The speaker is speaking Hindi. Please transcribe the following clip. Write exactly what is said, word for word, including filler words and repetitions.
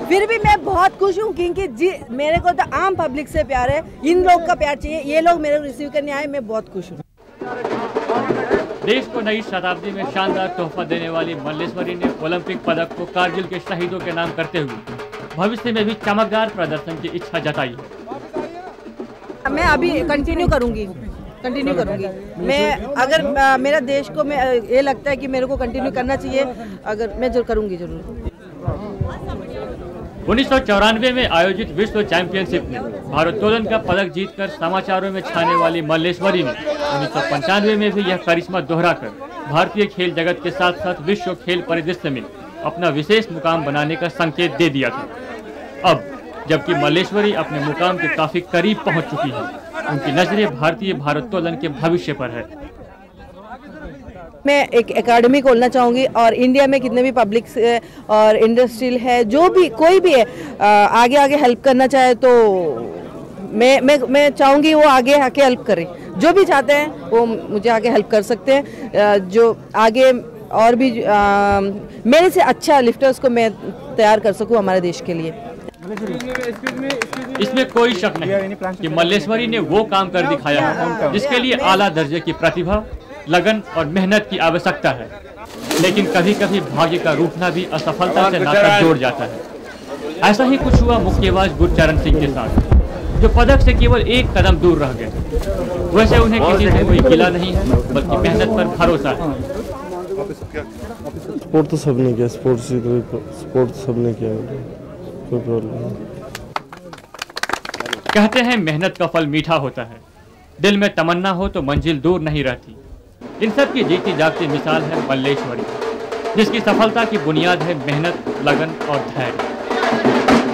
फिर भी मैं बहुत खुश हूँ क्योंकि जी मेरे को तो आम पब्लिक से प्यार है, इन लोग का प्यार चाहिए, ये लोग मेरे को रिसीव करने आए, मैं बहुत खुश हूँ। देश को नई शताब्दी में शानदार तोहफा देने वाली मल्लेश्वरी ने ओलंपिक पदक को कारगिल के शहीदों के नाम करते हुए भविष्य में भी चमकदार प्रदर्शन की इच्छा जताई है। मैं अभी कंटिन्यू करूंगी कंटिन्यू करूंगी मैं, अगर आ, मेरा देश को मैं ये लगता है कि मेरे को कंटिन्यू करना चाहिए, अगर मैं जो करूंगी जरूर। उन्नीस सौ चौरानवे में आयोजित विश्व चैंपियनशिप में भारोत्तोलन का पदक जीतकर समाचारों में छाने वाली मल्लेश्वरी ने उन्नीस सौ पंचानवे में भी यह करिश्मा दोहराकर भारतीय खेल जगत के साथ साथ विश्व खेल परिदृश्य में अपना विशेष मुकाम बनाने का संकेत दे दिया था। अब जबकि मल्लेश्वरी अपने मुकाम के काफी करीब पहुंच चुकी है, उनकी नजरें भारतीय भारोत्तोलन के भविष्य पर है। मैं एक एकेडमी खोलना चाहूँगी और इंडिया में कितने भी पब्लिक और इंडस्ट्रियल है, जो भी कोई भी है आगे आगे हेल्प करना चाहे तो मैं मैं मैं चाहूँगी वो आगे आके हेल्प करें। जो भी चाहते हैं वो मुझे आगे हेल्प कर सकते हैं, जो आगे और भी आ, मेरे से अच्छा लिफ्टर्स को मैं तैयार कर सकूँ हमारे देश के लिए। इसमें कोई शक नहीं कि मल्लेश्वरी ने वो काम कर दिखाया है जिसके लिए आला दर्जे की प्रतिभा, लगन और मेहनत की आवश्यकता है, लेकिन कभी कभी भाग्य का रूठना भी असफलता से नाता जोड़ जाता है। ऐसा ही कुछ हुआ मुक्केबाज गुरचरण सिंह के साथ, जो पदक से केवल एक कदम दूर रह गए। वैसे उन्हें किसी से कोई गिला नहीं है, बल्कि मेहनत पर भरोसा है। स्पोर्ट तो सबने किया, स्पोर्ट स्पोर्ट सबने किया, कोई प्रॉब्लम नहीं। कहते हैं मेहनत का फल मीठा होता है, दिल में तमन्ना हो तो मंजिल दूर नहीं रहती। इन सब की जीती जागती मिसाल है मल्लेश्वरी, जिसकी सफलता की बुनियाद है मेहनत, लगन और धैर्य।